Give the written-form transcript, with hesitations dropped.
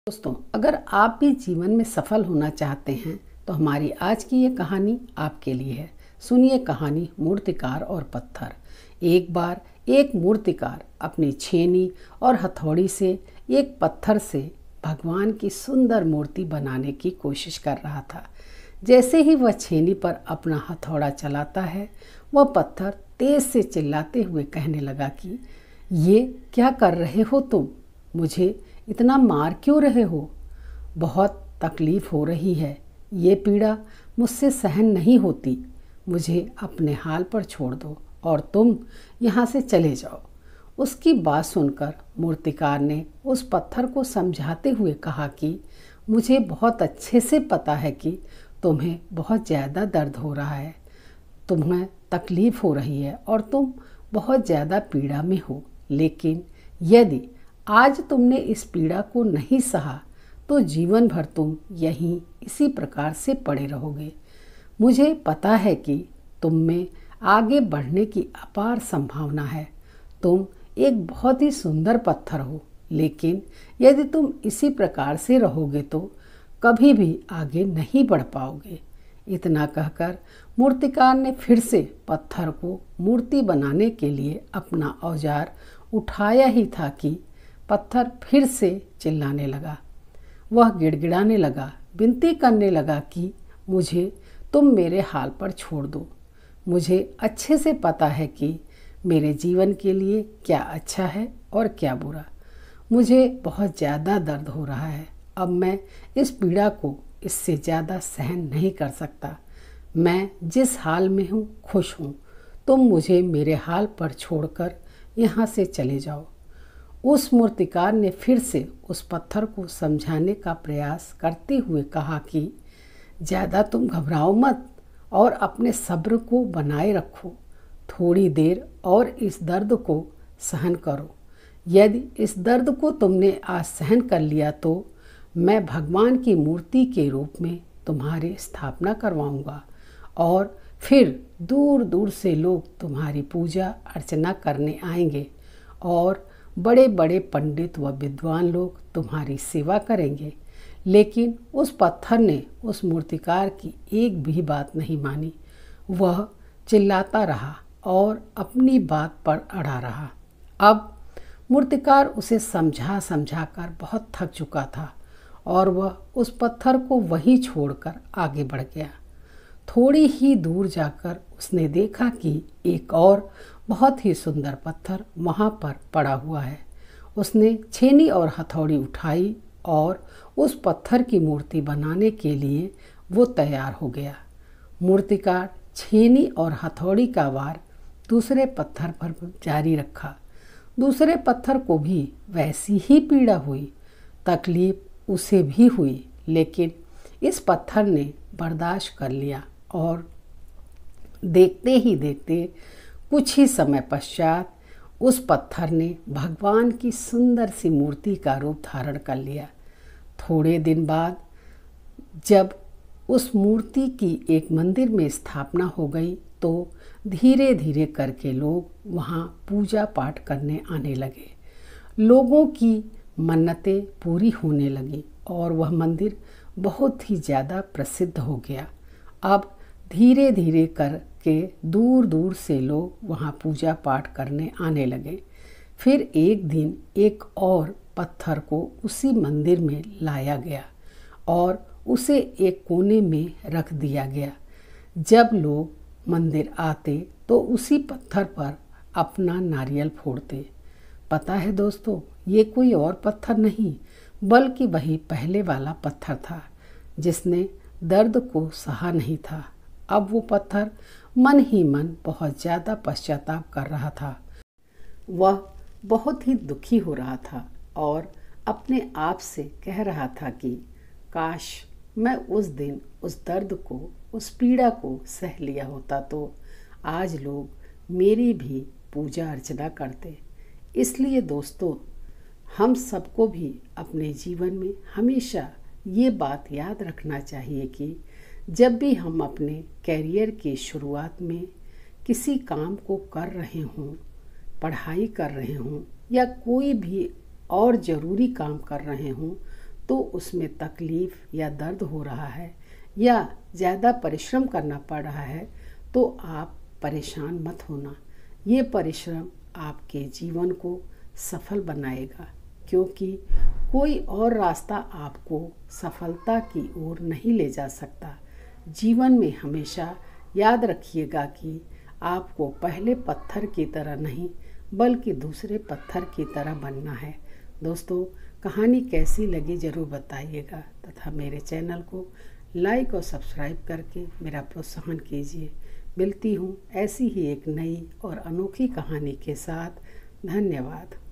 दोस्तों, अगर आप भी जीवन में सफल होना चाहते हैं तो हमारी आज की ये कहानी आपके लिए है। सुनिए कहानी मूर्तिकार और पत्थर। एक बार एक मूर्तिकार अपनी छेनी और हथौड़ी से एक पत्थर से भगवान की सुंदर मूर्ति बनाने की कोशिश कर रहा था। जैसे ही वह छेनी पर अपना हथौड़ा चलाता है, वह पत्थर तेज से चिल्लाते हुए कहने लगा कि ये क्या कर रहे हो तुम? मुझे इतना मार क्यों रहे हो? बहुत तकलीफ हो रही है। ये पीड़ा मुझसे सहन नहीं होती। मुझे अपने हाल पर छोड़ दो और तुम यहाँ से चले जाओ। उसकी बात सुनकर मूर्तिकार ने उस पत्थर को समझाते हुए कहा कि मुझे बहुत अच्छे से पता है कि तुम्हें बहुत ज़्यादा दर्द हो रहा है, तुम्हें तकलीफ हो रही है और तुम बहुत ज़्यादा पीड़ा में हो। लेकिन यदि आज तुमने इस पीड़ा को नहीं सहा तो जीवन भर तुम यहीं इसी प्रकार से पड़े रहोगे। मुझे पता है कि तुम में आगे बढ़ने की अपार संभावना है। तुम एक बहुत ही सुंदर पत्थर हो, लेकिन यदि तुम इसी प्रकार से रहोगे तो कभी भी आगे नहीं बढ़ पाओगे। इतना कहकर मूर्तिकार ने फिर से पत्थर को मूर्ति बनाने के लिए अपना औजार उठाया ही था कि पत्थर फिर से चिल्लाने लगा। वह गिड़गिड़ाने लगा, विनती करने लगा कि मुझे तुम मेरे हाल पर छोड़ दो। मुझे अच्छे से पता है कि मेरे जीवन के लिए क्या अच्छा है और क्या बुरा। मुझे बहुत ज़्यादा दर्द हो रहा है। अब मैं इस पीड़ा को इससे ज़्यादा सहन नहीं कर सकता। मैं जिस हाल में हूँ खुश हूँ। तुम मुझे मेरे हाल पर छोड़कर यहाँ से चले जाओ। उस मूर्तिकार ने फिर से उस पत्थर को समझाने का प्रयास करते हुए कहा कि ज़्यादा तुम घबराओ मत और अपने सब्र को बनाए रखो। थोड़ी देर और इस दर्द को सहन करो। यदि इस दर्द को तुमने आज सहन कर लिया तो मैं भगवान की मूर्ति के रूप में तुम्हारी स्थापना करवाऊंगा और फिर दूर दूर से लोग तुम्हारी पूजा अर्चना करने आएंगे और बड़े बड़े पंडित व विद्वान लोग तुम्हारी सेवा करेंगे। लेकिन उस पत्थर ने उस मूर्तिकार की एक भी बात नहीं मानी। वह चिल्लाता रहा और अपनी बात पर अड़ा रहा। अब मूर्तिकार उसे समझा समझा कर बहुत थक चुका था और वह उस पत्थर को वहीं छोड़कर आगे बढ़ गया। थोड़ी ही दूर जाकर उसने देखा कि एक और बहुत ही सुंदर पत्थर वहाँ पर पड़ा हुआ है। उसने छेनी और हथौड़ी उठाई और उस पत्थर की मूर्ति बनाने के लिए वो तैयार हो गया। मूर्तिकार छेनी और हथौड़ी का वार दूसरे पत्थर पर जारी रखा। दूसरे पत्थर को भी वैसी ही पीड़ा हुई, तकलीफ उसे भी हुई, लेकिन इस पत्थर ने बर्दाश्त कर लिया और देखते ही देखते कुछ ही समय पश्चात उस पत्थर ने भगवान की सुंदर सी मूर्ति का रूप धारण कर लिया। थोड़े दिन बाद जब उस मूर्ति की एक मंदिर में स्थापना हो गई तो धीरे धीरे करके लोग वहाँ पूजा पाठ करने आने लगे। लोगों की मन्नतें पूरी होने लगी और वह मंदिर बहुत ही ज़्यादा प्रसिद्ध हो गया। अब धीरे धीरे करके दूर दूर से लोग वहाँ पूजा पाठ करने आने लगे। फिर एक दिन एक और पत्थर को उसी मंदिर में लाया गया और उसे एक कोने में रख दिया गया। जब लोग मंदिर आते तो उसी पत्थर पर अपना नारियल फोड़ते। पता है दोस्तों, ये कोई और पत्थर नहीं बल्कि वही पहले वाला पत्थर था जिसने दर्द को सहा नहीं था। अब वो पत्थर मन ही मन बहुत ज़्यादा पश्चाताप कर रहा था। वह बहुत ही दुखी हो रहा था और अपने आप से कह रहा था कि काश मैं उस दिन उस दर्द को, उस पीड़ा को सह लिया होता तो आज लोग मेरी भी पूजा अर्चना करते। इसलिए दोस्तों, हम सबको भी अपने जीवन में हमेशा ये बात याद रखना चाहिए कि जब भी हम अपने कैरियर की शुरुआत में किसी काम को कर रहे हों, पढ़ाई कर रहे हों या कोई भी और ज़रूरी काम कर रहे हों, तो उसमें तकलीफ़ या दर्द हो रहा है या ज़्यादा परिश्रम करना पड़ रहा है, तो आप परेशान मत होना। ये परिश्रम आपके जीवन को सफल बनाएगा, क्योंकि कोई और रास्ता आपको सफलता की ओर नहीं ले जा सकता। जीवन में हमेशा याद रखिएगा कि आपको पहले पत्थर की तरह नहीं बल्कि दूसरे पत्थर की तरह बनना है। दोस्तों, कहानी कैसी लगी ज़रूर बताइएगा तथा मेरे चैनल को लाइक और सब्सक्राइब करके मेरा प्रोत्साहन कीजिए। मिलती हूँ ऐसी ही एक नई और अनोखी कहानी के साथ। धन्यवाद।